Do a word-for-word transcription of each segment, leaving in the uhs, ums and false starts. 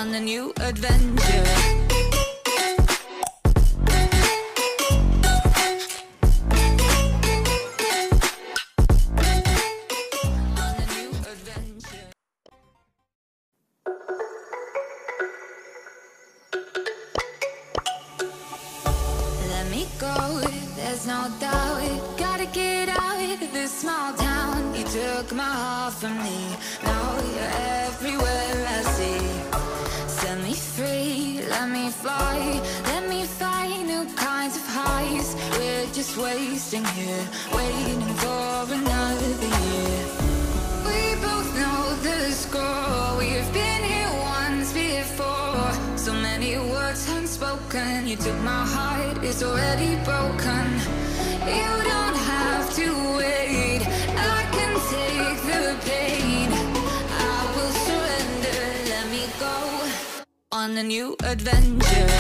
on a new adventure. There's no doubt, gotta get out of this small town. You took my heart from me, now you're everywhere I see. Set me free, let me fly, let me find new kinds of highs. We're just wasting here, waiting for another year. We both know the score, we've been here once before. So many words unspoken, you took my heart, it's already broken. You don't have to wait, I can take the pain. I will surrender, let me go on a new adventure.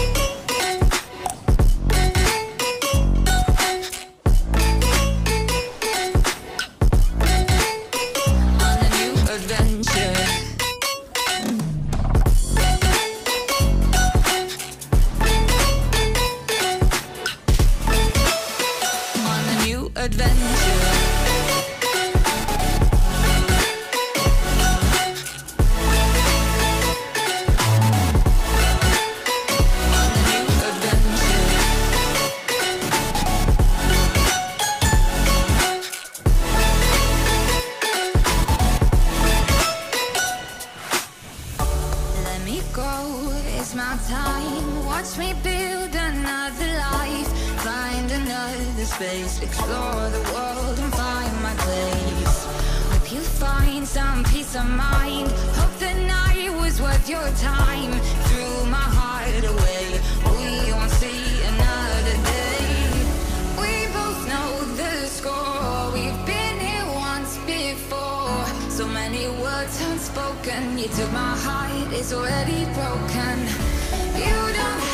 It's my time, watch me build another life. Find another space, explore the world and find my place. Hope you find some peace of mind, hope the night was worth your time. Threw my heart away, we won't see another day. We both know the score, we've been here once before. So many words unspoken, you took my heart, it's already broken. You don't